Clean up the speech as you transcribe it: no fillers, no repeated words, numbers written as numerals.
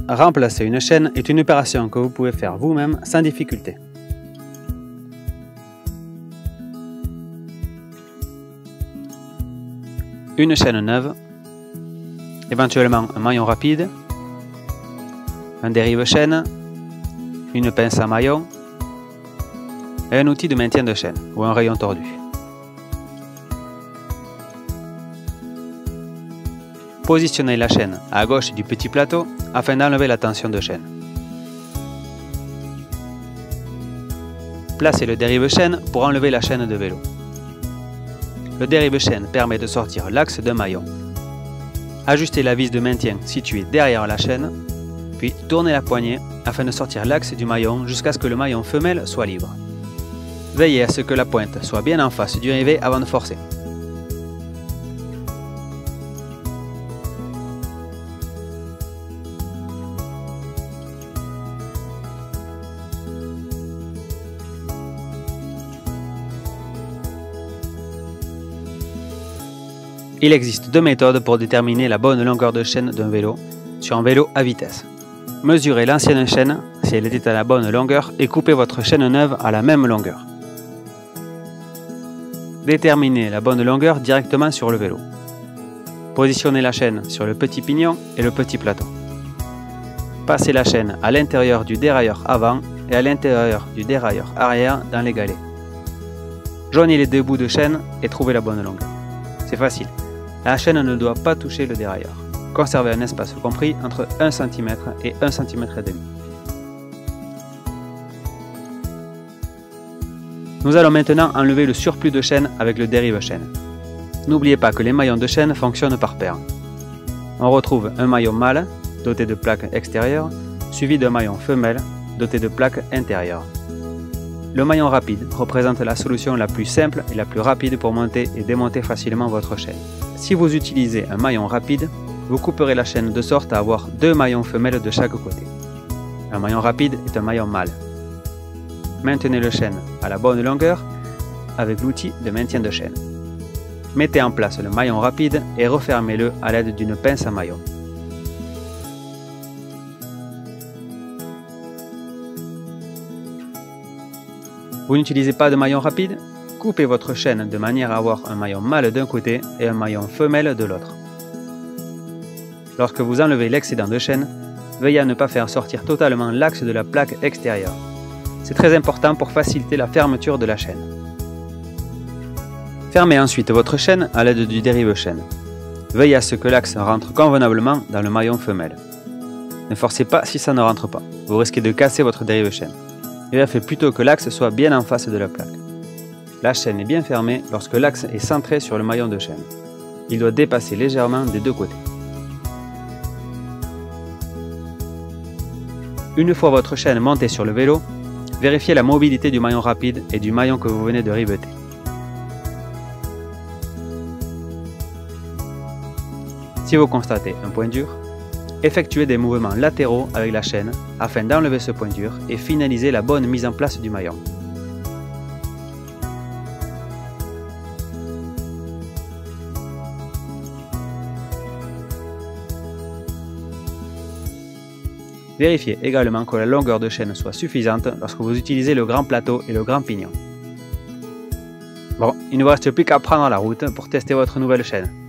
remplacer une chaîne est une opération que vous pouvez faire vous-même sans difficulté. Une chaîne neuve, éventuellement un maillon rapide, un dérive-chaîne, une pince à maillon et un outil de maintien de chaîne ou un rayon tordu. Positionnez la chaîne à gauche du petit plateau afin d'enlever la tension de chaîne. Placez le dérive-chaîne pour enlever la chaîne de vélo. Le dérive-chaîne permet de sortir l'axe d'un maillon. Ajustez la vis de maintien située derrière la chaîne, puis tournez la poignée afin de sortir l'axe du maillon jusqu'à ce que le maillon femelle soit libre. Veillez à ce que la pointe soit bien en face du rivet avant de forcer. Il existe deux méthodes pour déterminer la bonne longueur de chaîne d'un vélo sur un vélo à vitesse. Mesurez l'ancienne chaîne si elle était à la bonne longueur et coupez votre chaîne neuve à la même longueur. Déterminez la bonne longueur directement sur le vélo. Positionnez la chaîne sur le petit pignon et le petit plateau. Passez la chaîne à l'intérieur du dérailleur avant et à l'intérieur du dérailleur arrière dans les galets. Joignez les deux bouts de chaîne et trouvez la bonne longueur. C'est facile. La chaîne ne doit pas toucher le dérailleur. Conservez un espace compris entre 1 cm et 1 cm et demi. Nous allons maintenant enlever le surplus de chaîne avec le dérive-chaîne. N'oubliez pas que les maillons de chaîne fonctionnent par paire. On retrouve un maillon mâle doté de plaques extérieures suivi d'un maillon femelle doté de plaques intérieures. Le maillon rapide représente la solution la plus simple et la plus rapide pour monter et démonter facilement votre chaîne. Si vous utilisez un maillon rapide, vous couperez la chaîne de sorte à avoir deux maillons femelles de chaque côté. Un maillon rapide est un maillon mâle. Maintenez le chaîne à la bonne longueur avec l'outil de maintien de chaîne. Mettez en place le maillon rapide et refermez-le à l'aide d'une pince à maillon. Vous n'utilisez pas de maillon rapide? Coupez votre chaîne de manière à avoir un maillon mâle d'un côté et un maillon femelle de l'autre. Lorsque vous enlevez l'excédent de chaîne, veillez à ne pas faire sortir totalement l'axe de la plaque extérieure. C'est très important pour faciliter la fermeture de la chaîne. Fermez ensuite votre chaîne à l'aide du dérive-chaîne. Veillez à ce que l'axe rentre convenablement dans le maillon femelle. Ne forcez pas si ça ne rentre pas, vous risquez de casser votre dérive-chaîne. Vérifiez plutôt que l'axe soit bien en face de la plaque. La chaîne est bien fermée lorsque l'axe est centré sur le maillon de chaîne. Il doit dépasser légèrement des deux côtés. Une fois votre chaîne montée sur le vélo, vérifiez la mobilité du maillon rapide et du maillon que vous venez de riveter. Si vous constatez un point dur, effectuez des mouvements latéraux avec la chaîne afin d'enlever ce point dur et finaliser la bonne mise en place du maillon. Vérifiez également que la longueur de chaîne soit suffisante lorsque vous utilisez le grand plateau et le grand pignon. Bon, il ne vous reste plus qu'à prendre la route pour tester votre nouvelle chaîne.